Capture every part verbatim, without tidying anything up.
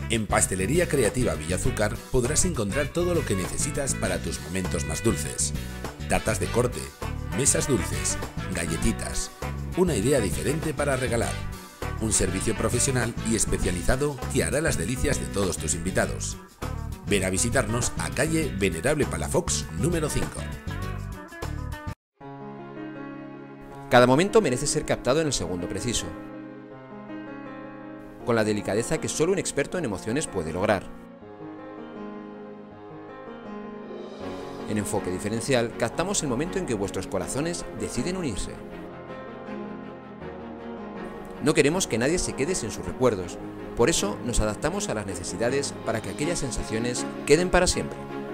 En Pastelería Creativa Villazúcar podrás encontrar todo lo que necesitas para tus momentos más dulces. Tartas de corte, mesas dulces, galletitas, una idea diferente para regalar, un servicio profesional y especializado que hará las delicias de todos tus invitados. Ven a visitarnos a calle Venerable Palafox número cinco. Cada momento merece ser captado en el segundo preciso, con la delicadeza que solo un experto en emociones puede lograr. En Enfoque Diferencial captamos el momento en que vuestros corazones deciden unirse. No queremos que nadie se quede sin sus recuerdos, por eso nos adaptamos a las necesidades para que aquellas sensaciones queden para siempre.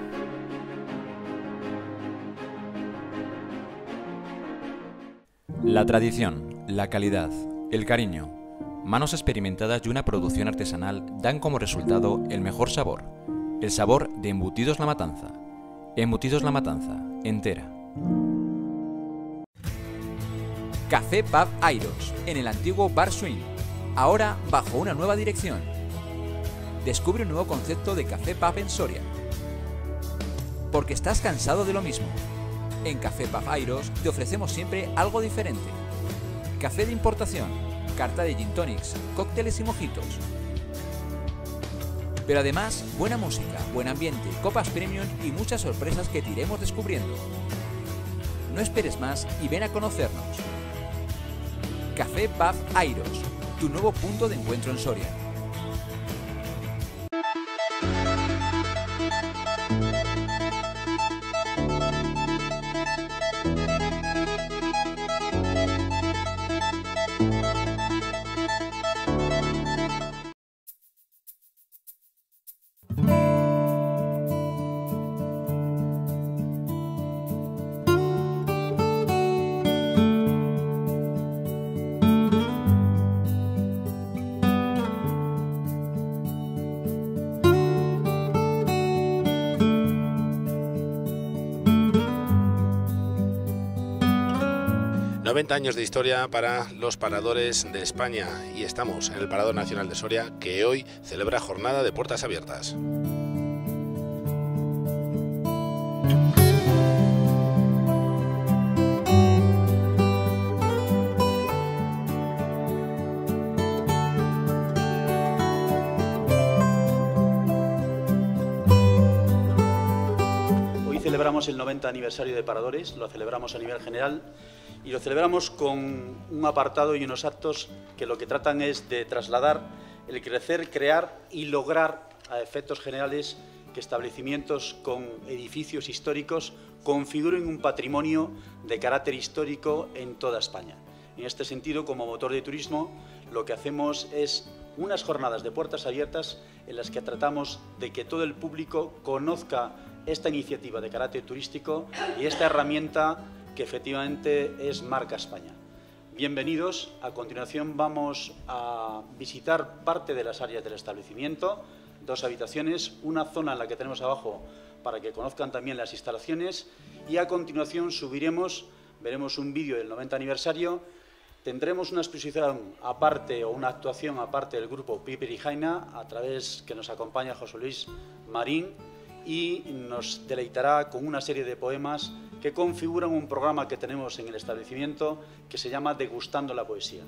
La tradición, la calidad, el cariño, manos experimentadas y una producción artesanal dan como resultado el mejor sabor, el sabor de Embutidos La Matanza. Embutidos La Matanza, entera. Café Pub Airos, en el antiguo Bar Swing, ahora bajo una nueva dirección. Descubre un nuevo concepto de Café Pub en Soria. Porque estás cansado de lo mismo. En Café Pub Airos te ofrecemos siempre algo diferente. Café de importación, carta de gin tonics, cócteles y mojitos. Pero además, buena música, buen ambiente, copas premium y muchas sorpresas que te iremos descubriendo. No esperes más y ven a conocernos. Café Pub Airos, tu nuevo punto de encuentro en Soria. noventa años de historia para los paradores de España y estamos en el Parador Nacional de Soria, que hoy celebra jornada de puertas abiertas. Hoy celebramos el noventa aniversario de Paradores, lo celebramos a nivel general. Y lo celebramos con un apartado y unos actos que lo que tratan es de trasladar el crecer, crear y lograr a efectos generales que establecimientos con edificios históricos configuren un patrimonio de carácter histórico en toda España. En este sentido, como motor de turismo, lo que hacemos es unas jornadas de puertas abiertas en las que tratamos de que todo el público conozca esta iniciativa de carácter turístico y esta herramienta que efectivamente es Marca España. Bienvenidos. A continuación vamos a visitar parte de las áreas del establecimiento, dos habitaciones, una zona en la que tenemos abajo para que conozcan también las instalaciones y a continuación subiremos, veremos un vídeo del noventa aniversario, tendremos una exposición aparte o una actuación aparte del grupo Piper y Jaina, a través que nos acompaña José Luis Marín y nos deleitará con una serie de poemas que configuran un programa que tenemos en el establecimiento que se llama Degustando la Poesía.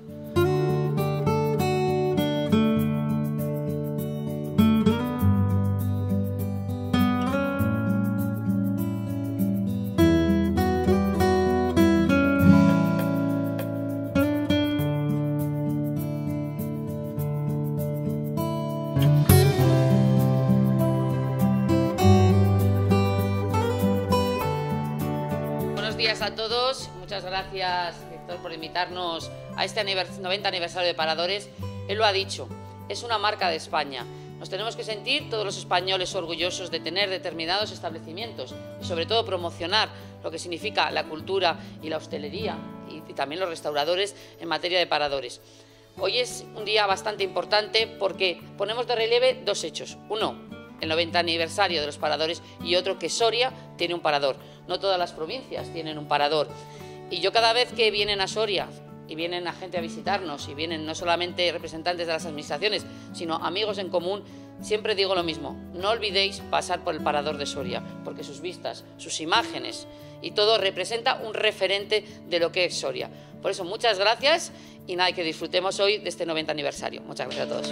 A todos, muchas gracias Héctor por invitarnos a este noventa aniversario de Paradores. Él lo ha dicho, es una marca de España. Nos tenemos que sentir todos los españoles orgullosos de tener determinados establecimientos y sobre todo promocionar lo que significa la cultura y la hostelería y, y también los restauradores en materia de paradores. Hoy es un día bastante importante porque ponemos de relieve dos hechos. Uno, el noventa aniversario de los paradores y otro que Soria tiene un parador. No todas las provincias tienen un parador. Y yo cada vez que vienen a Soria y vienen a gente a visitarnos y vienen no solamente representantes de las administraciones, sino amigos en común, siempre digo lo mismo, no olvidéis pasar por el Parador de Soria, porque sus vistas, sus imágenes y todo representa un referente de lo que es Soria. Por eso, muchas gracias y nada, que disfrutemos hoy de este noventa aniversario. Muchas gracias a todos.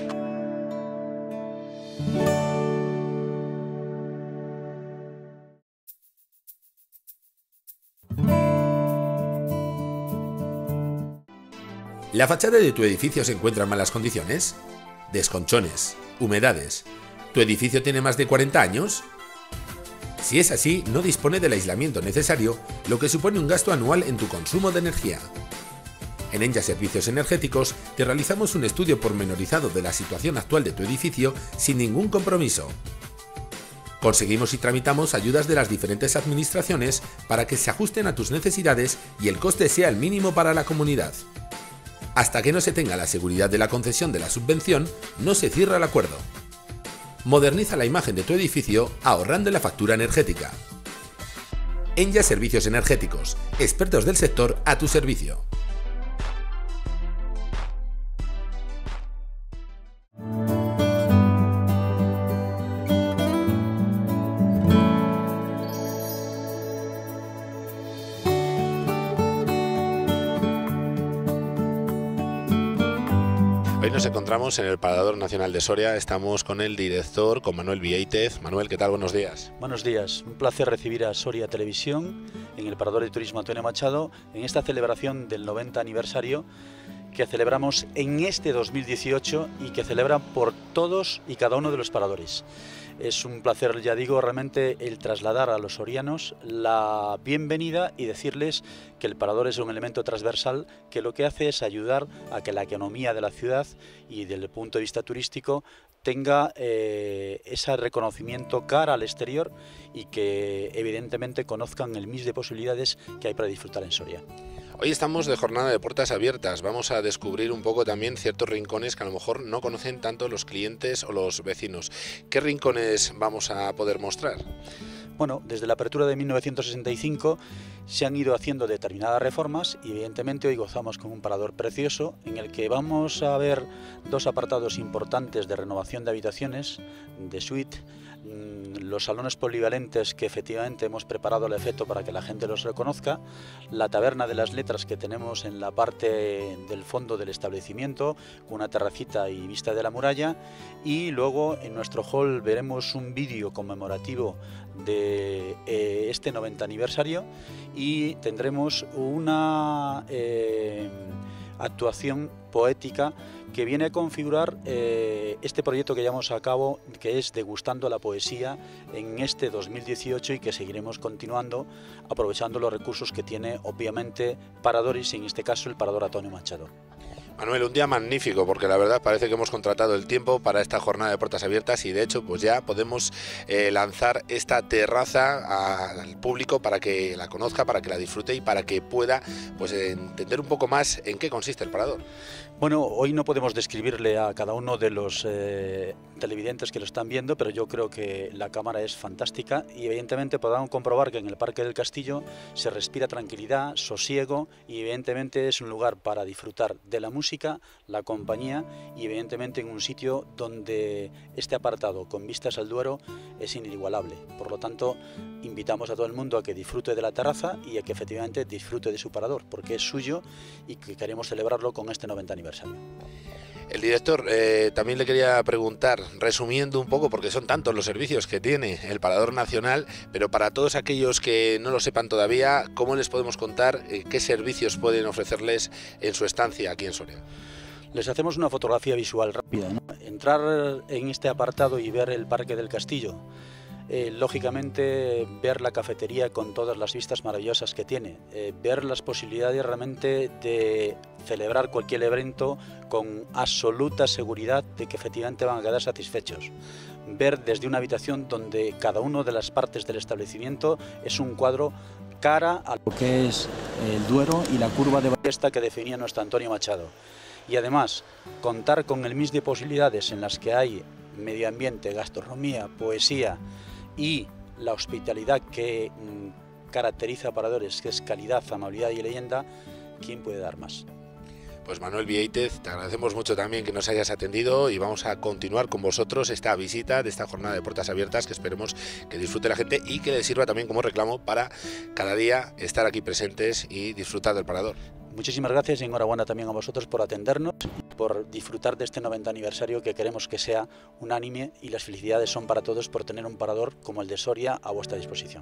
¿La fachada de tu edificio se encuentra en malas condiciones? Desconchones, humedades. ¿Tu edificio tiene más de cuarenta años? Si es así, no dispone del aislamiento necesario, lo que supone un gasto anual en tu consumo de energía. En Enya Servicios Energéticos te realizamos un estudio pormenorizado de la situación actual de tu edificio sin ningún compromiso. Conseguimos y tramitamos ayudas de las diferentes administraciones para que se ajusten a tus necesidades y el coste sea el mínimo para la comunidad. Hasta que no se tenga la seguridad de la concesión de la subvención, no se cierra el acuerdo. Moderniza la imagen de tu edificio ahorrando en la factura energética. Enya Servicios Energéticos, expertos del sector a tu servicio. Hoy nos encontramos en el Parador Nacional de Soria, estamos con el director, con Manuel Vieitez. Manuel, ¿qué tal? Buenos días. Buenos días, un placer recibir a Soria Televisión en el Parador de Turismo Antonio Machado en esta celebración del noventa aniversario que celebramos en este dos mil dieciocho y que celebran por todos y cada uno de los paradores. Es un placer, ya digo, realmente el trasladar a los sorianos la bienvenida y decirles que el parador es un elemento transversal que lo que hace es ayudar a que la economía de la ciudad y desde el punto de vista turístico tenga eh, ese reconocimiento cara al exterior y que evidentemente conozcan el mix de posibilidades que hay para disfrutar en Soria. Hoy estamos de jornada de puertas abiertas, vamos a descubrir un poco también ciertos rincones que a lo mejor no conocen tanto los clientes o los vecinos. ¿Qué rincones vamos a poder mostrar? Bueno, desde la apertura de mil novecientos sesenta y cinco se han ido haciendo determinadas reformas y evidentemente hoy gozamos con un parador precioso en el que vamos a ver dos apartados importantes de renovación de habitaciones, de suite, los salones polivalentes que efectivamente hemos preparado al efecto para que la gente los reconozca, la taberna de las letras que tenemos en la parte del fondo del establecimiento, con una terracita y vista de la muralla, y luego en nuestro hall veremos un vídeo conmemorativo de eh, este noventa aniversario y tendremos una eh, actuación poética que viene a configurar eh, este proyecto que llevamos a cabo, que es Degustando la Poesía en este dos mil dieciocho y que seguiremos continuando aprovechando los recursos que tiene obviamente Paradores y en este caso el Parador Antonio Machado. Manuel, un día magnífico porque la verdad parece que hemos contratado el tiempo para esta jornada de puertas abiertas y de hecho pues ya podemos eh, lanzar esta terraza al público para que la conozca, para que la disfrute y para que pueda pues entender un poco más en qué consiste el parador. Bueno, hoy no podemos describirle a cada uno de los eh, televidentes que lo están viendo, pero yo creo que la cámara es fantástica y evidentemente podrán comprobar que en el Parque del Castillo se respira tranquilidad, sosiego y evidentemente es un lugar para disfrutar de la música, la compañía y evidentemente en un sitio donde este apartado con vistas al Duero es inigualable. Por lo tanto, invitamos a todo el mundo a que disfrute de la terraza y a que efectivamente disfrute de su parador, porque es suyo y que queremos celebrarlo con este noventa aniversario. El director, eh, también le quería preguntar, resumiendo un poco, porque son tantos los servicios que tiene el Parador Nacional, pero para todos aquellos que no lo sepan todavía, ¿cómo les podemos contar eh, qué servicios pueden ofrecerles en su estancia aquí en Soria? Les hacemos una fotografía visual rápida, ¿no? Entrar en este apartado y ver el Parque del Castillo. Eh, lógicamente ver la cafetería con todas las vistas maravillosas que tiene, eh, ver las posibilidades realmente de celebrar cualquier evento con absoluta seguridad de que efectivamente van a quedar satisfechos, ver desde una habitación donde cada una de las partes del establecimiento es un cuadro cara a lo que es el Duero y la curva de ballesta que definía nuestro Antonio Machado, y además contar con el mix de posibilidades en las que hay medio ambiente, gastronomía, poesía y la hospitalidad que mmm, caracteriza a Paradores, que es calidad, amabilidad y leyenda. ¿Quién puede dar más? Pues Manuel Vieitez, te agradecemos mucho también que nos hayas atendido y vamos a continuar con vosotros esta visita de esta jornada de puertas abiertas que esperemos que disfrute la gente y que les sirva también como reclamo para cada día estar aquí presentes y disfrutar del Parador. Muchísimas gracias y enhorabuena también a vosotros por atendernos, por disfrutar de este noventa aniversario que queremos que sea unánime, y las felicidades son para todos por tener un parador como el de Soria a vuestra disposición.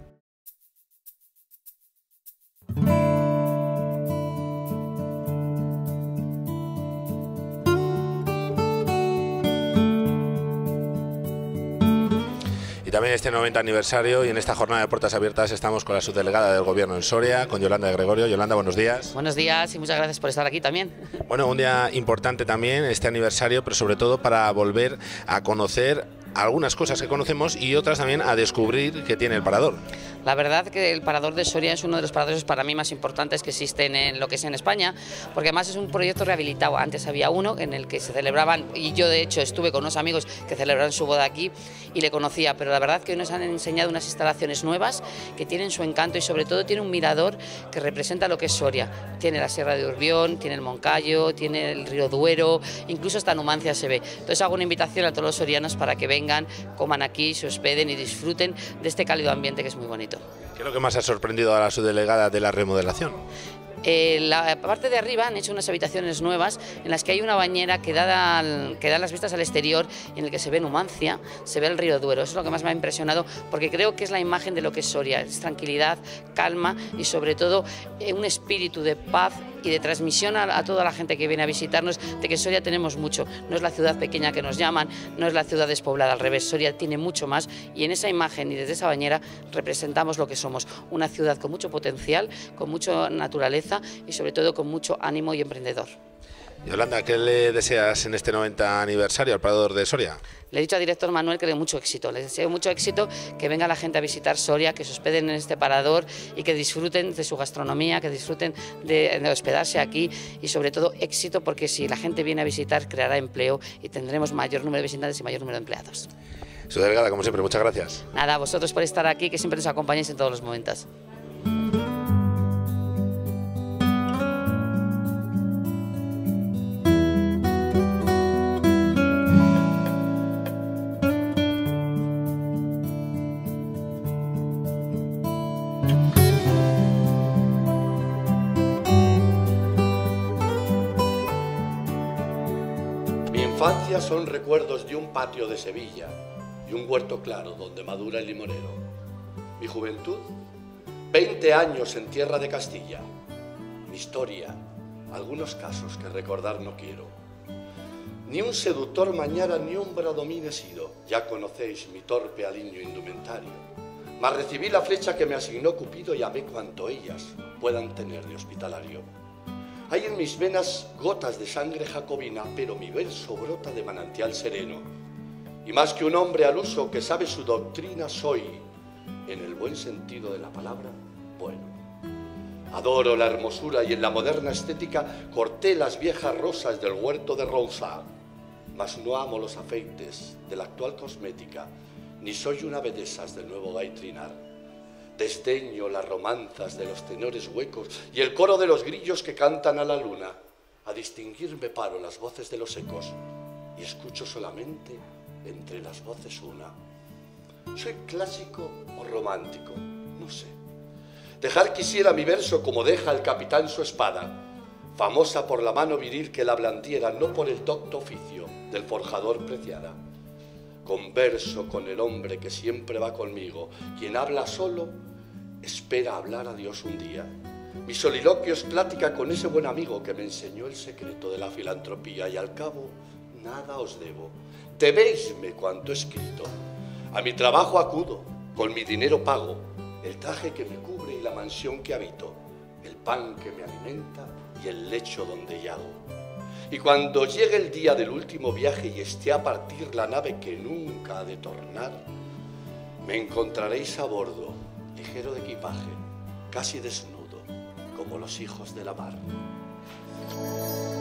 También este noventa aniversario y en esta jornada de puertas abiertas estamos con la subdelegada del Gobierno en Soria, con Yolanda de Gregorio. Yolanda, buenos días. Buenos días y muchas gracias por estar aquí también. Bueno, un día importante también este aniversario, pero sobre todo para volver a conocer algunas cosas que conocemos y otras también a descubrir que tiene el Parador. La verdad que el Parador de Soria es uno de los paradores para mí más importantes que existen en lo que es en España, porque además es un proyecto rehabilitado. Antes había uno en el que se celebraban, y yo de hecho estuve con unos amigos que celebraron su boda aquí y le conocía, pero la verdad que hoy nos han enseñado unas instalaciones nuevas que tienen su encanto y sobre todo tiene un mirador que representa lo que es Soria. Tiene la Sierra de Urbión, tiene el Moncayo, tiene el río Duero, incluso hasta Numancia se ve. Entonces hago una invitación a todos los sorianos para que vengan, coman aquí, se hospeden y disfruten de este cálido ambiente que es muy bonito. ¿Qué es lo que más ha sorprendido a la subdelegada de la remodelación? Eh, la parte de arriba han hecho unas habitaciones nuevas en las que hay una bañera que da, al, que da las vistas al exterior, en el que se ve Numancia, se ve el río Duero. Eso es lo que más me ha impresionado, porque creo que es la imagen de lo que es Soria, es tranquilidad, calma y sobre todo eh, un espíritu de paz y de transmisión a, a toda la gente que viene a visitarnos de que Soria tenemos mucho. No es la ciudad pequeña que nos llaman, no es la ciudad despoblada, al revés, Soria tiene mucho más y en esa imagen y desde esa bañera representamos lo que somos, una ciudad con mucho potencial, con mucha naturaleza y sobre todo con mucho ánimo y emprendedor. Yolanda, ¿qué le deseas en este noventa aniversario al Parador de Soria? Le he dicho al director Manuel que le mucho éxito, le deseo mucho éxito, que venga la gente a visitar Soria, que se hospeden en este parador y que disfruten de su gastronomía, que disfruten de, de hospedarse aquí y sobre todo éxito, porque si la gente viene a visitar creará empleo y tendremos mayor número de visitantes y mayor número de empleados. Su delegada, como siempre, muchas gracias. Nada, a vosotros por estar aquí, que siempre nos acompañáis en todos los momentos. Son recuerdos de un patio de Sevilla y un huerto claro donde madura el limonero. Mi juventud, veinte años en tierra de Castilla. Mi historia, algunos casos que recordar no quiero. Ni un seductor mañana ni un bradomín he sido, ya conocéis mi torpe aliño indumentario. Mas recibí la flecha que me asignó Cupido y amé cuanto ellas puedan tener de hospitalario. Hay en mis venas gotas de sangre jacobina, pero mi verso brota de manantial sereno. Y más que un hombre al uso que sabe su doctrina, soy, en el buen sentido de la palabra, bueno. Adoro la hermosura y en la moderna estética corté las viejas rosas del huerto de Ronsard. Mas no amo los afeites de la actual cosmética, ni soy una de esas del nuevo gaitrinar. Desdeño las romanzas de los tenores huecos y el coro de los grillos que cantan a la luna. A distinguir me paro las voces de los ecos y escucho solamente entre las voces una. ¿Soy clásico o romántico? No sé. Dejar quisiera mi verso como deja el capitán su espada, famosa por la mano viril que la blandiera, no por el docto oficio del forjador preciada. Converso con el hombre que siempre va conmigo, quien habla solo, espera hablar a Dios un día. Mi soliloquio es plática con ese buen amigo que me enseñó el secreto de la filantropía y al cabo nada os debo. Debéisme cuanto he escrito. A mi trabajo acudo, con mi dinero pago, el traje que me cubre y la mansión que habito, el pan que me alimenta y el lecho donde yago. Y cuando llegue el día del último viaje y esté a partir la nave que nunca ha de tornar, me encontraréis a bordo, ligero de equipaje, casi desnudo, como los hijos de la mar.